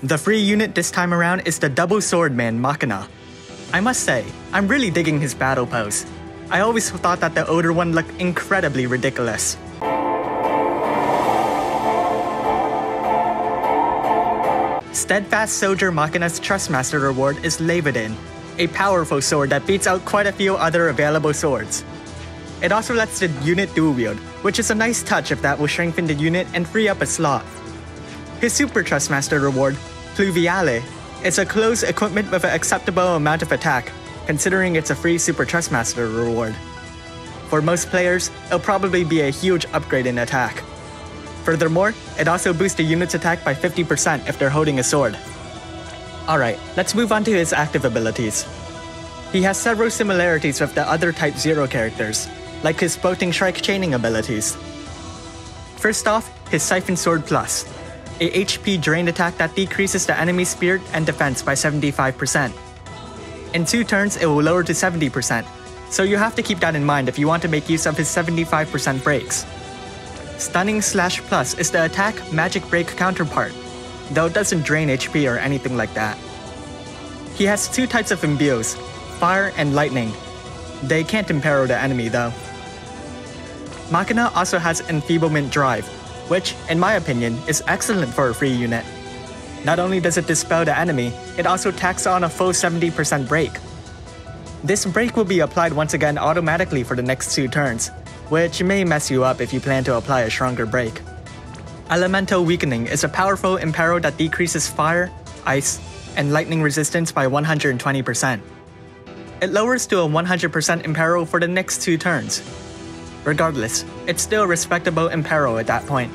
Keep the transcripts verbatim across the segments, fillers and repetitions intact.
The free unit this time around is the double swordman Machina. I must say, I'm really digging his battle pose. I always thought that the older one looked incredibly ridiculous. Steadfast Soldier Machina's Trustmaster reward is Levitin, a powerful sword that beats out quite a few other available swords. It also lets the unit dual wield, which is a nice touch if that will strengthen the unit and free up a slot. His Super Trustmaster reward, Pluviale, is a close equipment with an acceptable amount of attack, considering it's a free Super Trustmaster reward. For most players, it'll probably be a huge upgrade in attack. Furthermore, it also boosts the unit's attack by fifty percent if they're holding a sword. Alright, let's move on to his active abilities. He has several similarities with the other Type zero characters, like his Floating Strike chaining abilities. First off, his Siphon Sword Plus, a H P drained attack that decreases the enemy's spirit and defense by seventy-five percent. In two turns, it will lower to seventy percent, so you have to keep that in mind if you want to make use of his seventy-five percent breaks. Stunning Slash Plus is the attack magic break counterpart, though it doesn't drain H P or anything like that. He has two types of imbues, fire and lightning. They can't imperil the enemy though. Machina also has Enfeeblement Drive, which, in my opinion, is excellent for a free unit. Not only does it dispel the enemy, it also tacks on a full seventy percent break. This break will be applied once again automatically for the next two turns, which may mess you up if you plan to apply a stronger break. Elemental Weakening is a powerful imperil that decreases fire, ice, and lightning resistance by one hundred twenty percent. It lowers to a one hundred percent imperil for the next two turns. Regardless, it's still a respectable imperil at that point.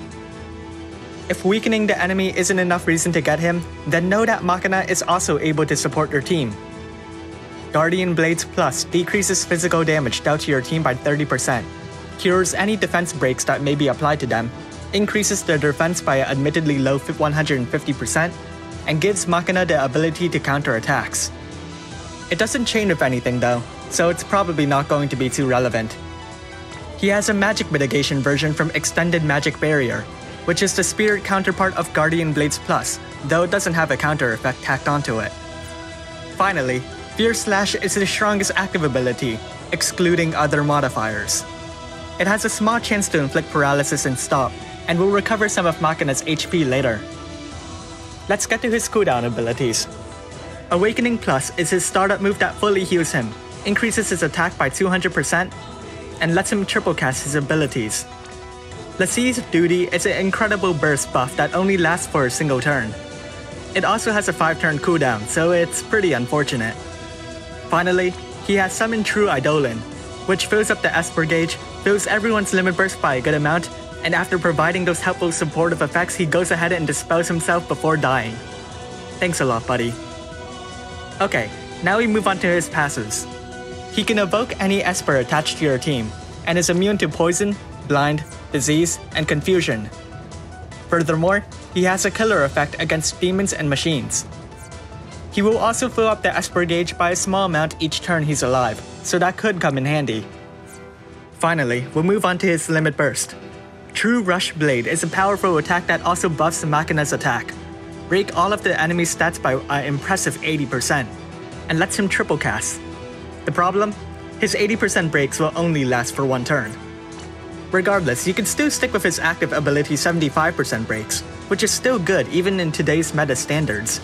If weakening the enemy isn't enough reason to get him, then know that Machina is also able to support your team. Guardian Blades Plus decreases physical damage dealt to your team by thirty percent, cures any defense breaks that may be applied to them, increases their defense by an admittedly low one hundred fifty percent, and gives Machina the ability to counter attacks. It doesn't chain with anything though, so it's probably not going to be too relevant. He has a magic mitigation version from Extended Magic Barrier, which is the spirit counterpart of Guardian Blades Plus, though it doesn't have a counter effect tacked onto it. Finally, Fierce Slash is his strongest active ability, excluding other modifiers. It has a small chance to inflict paralysis and stop, and will recover some of Machina's H P later. Let's get to his cooldown abilities. Awakening Plus is his startup move that fully heals him, increases his attack by two hundred percent, and lets him triple cast his abilities. Lassie's Duty is an incredible burst buff that only lasts for a single turn. It also has a five turn cooldown, so it's pretty unfortunate. Finally, he has Summon True Eidolon, which fills up the Esper gauge, fills everyone's limit burst by a good amount, and after providing those helpful supportive effects, he goes ahead and dispels himself before dying. Thanks a lot, buddy. Okay, now we move on to his passives. He can evoke any Esper attached to your team, and is immune to poison, blind, disease, and confusion. Furthermore, he has a killer effect against demons and machines. He will also fill up the Esper gauge by a small amount each turn he's alive, so that could come in handy. Finally, we'll move on to his limit burst. True Rush Blade is a powerful attack that also buffs Machina's attack, rake all of the enemy's stats by an impressive eighty percent, and lets him triple cast. The problem? His eighty percent breaks will only last for one turn. Regardless, you can still stick with his active ability seventy-five percent breaks, which is still good even in today's meta standards.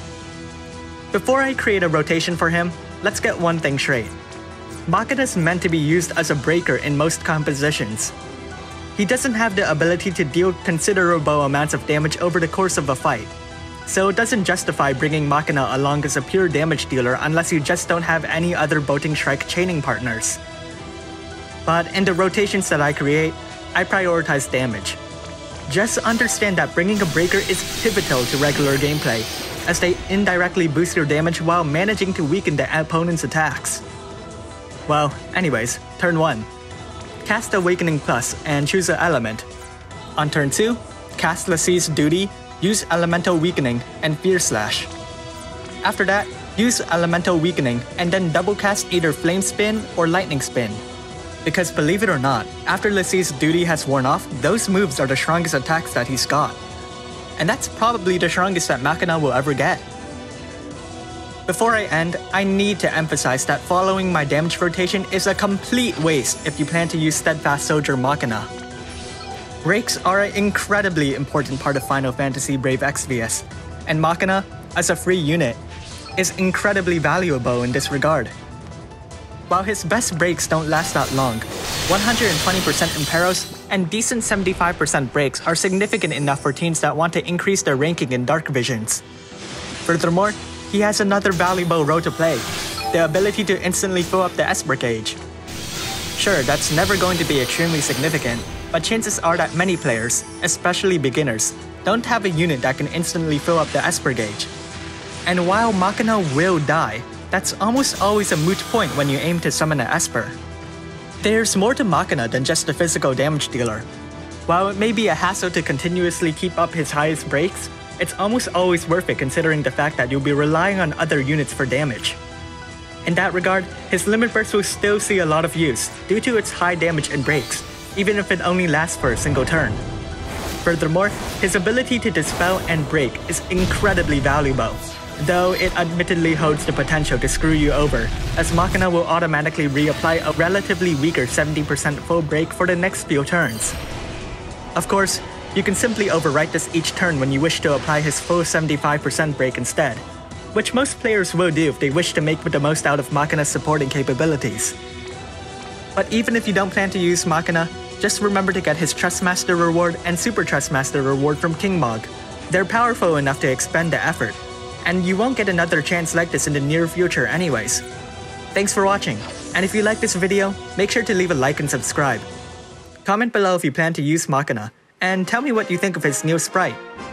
Before I create a rotation for him, let's get one thing straight. Machina's meant to be used as a breaker in most compositions. He doesn't have the ability to deal considerable amounts of damage over the course of a fight, so it doesn't justify bringing Machina along as a pure damage dealer unless you just don't have any other Bolting Strike chaining partners. But in the rotations that I create, I prioritize damage. Just understand that bringing a breaker is pivotal to regular gameplay, as they indirectly boost your damage while managing to weaken the opponent's attacks. Well, anyways, turn one. Cast Awakening Plus and choose an element. On turn two, cast Lassie's Duty, use Elemental Weakening and Fierce Slash. After that, use Elemental Weakening and then double cast either Flame Spin or Lightning Spin. Because believe it or not, after Lassie's Duty has worn off, those moves are the strongest attacks that he's got. and that's probably the strongest that Machina will ever get. Before I end, I need to emphasize that following my damage rotation is a complete waste if you plan to use Steadfast Soldier Machina. Breaks are an incredibly important part of Final Fantasy Brave Exvius, and Machina, as a free unit, is incredibly valuable in this regard. While his best breaks don't last that long, one hundred twenty percent Imperos and decent seventy-five percent breaks are significant enough for teams that want to increase their ranking in Dark Visions. Furthermore, he has another valuable role to play, the ability to instantly fill up the Esper gauge. Sure, that's never going to be extremely significant, but chances are that many players, especially beginners, don't have a unit that can instantly fill up the Esper gauge. And while Machina will die, that's almost always a moot point when you aim to summon an Esper. There's more to Machina than just a physical damage dealer. While it may be a hassle to continuously keep up his highest breaks, it's almost always worth it considering the fact that you'll be relying on other units for damage. In that regard, his Limit Burst will still see a lot of use due to its high damage and breaks, even if it only lasts for a single turn. Furthermore, his ability to dispel and break is incredibly valuable, though it admittedly holds the potential to screw you over, as Machina will automatically reapply a relatively weaker seventy percent full break for the next few turns. Of course, you can simply overwrite this each turn when you wish to apply his full seventy-five percent break instead, which most players will do if they wish to make the most out of Machina's supporting capabilities. But even if you don't plan to use Machina, just remember to get his Trustmaster reward and Super Trustmaster reward from King Mog. They're powerful enough to expend the effort, and you won't get another chance like this in the near future anyways. Thanks for watching, and if you like this video, make sure to leave a like and subscribe. Comment below if you plan to use Machina, and tell me what you think of his new sprite.